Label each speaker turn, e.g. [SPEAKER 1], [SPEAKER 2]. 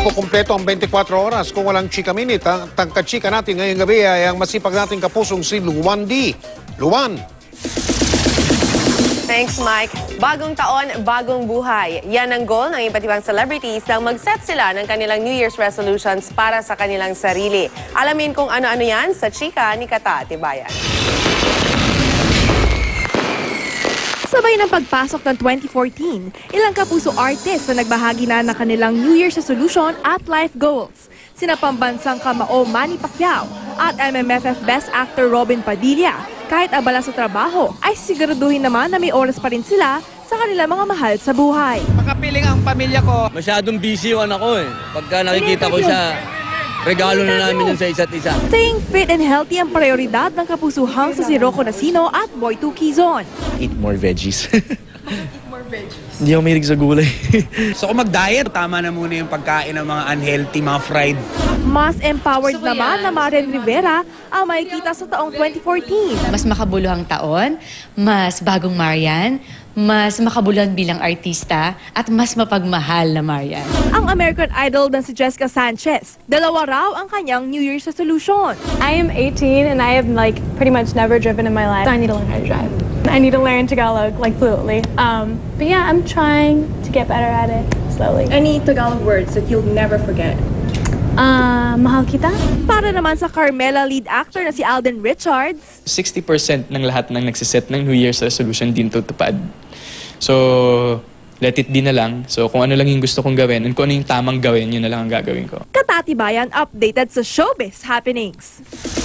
[SPEAKER 1] makukumpleto ang 24 oras kung walang chika minute. Ang tangka-chika natin ngayong gabi ay ang masipag nating kapusong si Luan D. Luan.
[SPEAKER 2] Thanks, Mike. Bagong taon, bagong buhay. Yan ang goal ng iba't ibang celebrities nang mag-set sila ng kanilang New Year's resolutions para sa kanilang sarili. Alamin kung ano-ano yan sa chika ni Kata Atibayan.
[SPEAKER 3] Sabay ng pagpasok ng 2014, ilang kapuso artists na nagbahagi na ng kanilang New Year's resolution at life goals. Sina pambansang kamao Manny Pacquiao at MMFF Best Actor Robin Padilla. Kahit abala sa trabaho, ay siguraduhin naman na may oras pa rin sila sa kanilang mga mahal sa buhay.
[SPEAKER 4] Makapiling ang pamilya ko.
[SPEAKER 5] Masyadong busy yung anak ko eh. Pagka nakikita ko siya, regalo na namin yun sa isa't isa.
[SPEAKER 3] Staying fit and healthy ang prioridad ng kapusuhang sa si Rocco Nasino at Boy 2 Quizon.
[SPEAKER 6] Eat more veggies. Hindi ako mahilig sa gulay.
[SPEAKER 4] So kung mag-diet, tama na muna yung pagkain ng mga unhealthy, mga fried.
[SPEAKER 3] Mas empowered naman na Maren Rivera ang makikita sa taong 2014.
[SPEAKER 7] Mas makabuluhang taon, mas bagong Marian, mas makabuluhan bilang artista, at mas mapagmahal na Marian.
[SPEAKER 3] Ang American Idol na si Jessica Sanchez, dalawa raw ang kanyang New Year's resolution.
[SPEAKER 8] I am 18 and I have pretty much never driven in my life. So I need to learn how to drive. I need to learn Tagalog fluently. But yeah, I'm trying to get better at it slowly.
[SPEAKER 9] Any Tagalog words that you'll never forget?
[SPEAKER 8] Mahal kita.
[SPEAKER 3] Para naman sa Carmela lead actor na si Alden Richards,
[SPEAKER 6] 60% ng lahat ng nagsiset ng New Year's resolution din tutupad. So, let it be na lang. So, kung ano lang yung gusto kong gawin and kung ano yung tamang gawin, yun na lang ang gagawin ko.
[SPEAKER 3] Kata Atibayan updated sa showbiz happenings.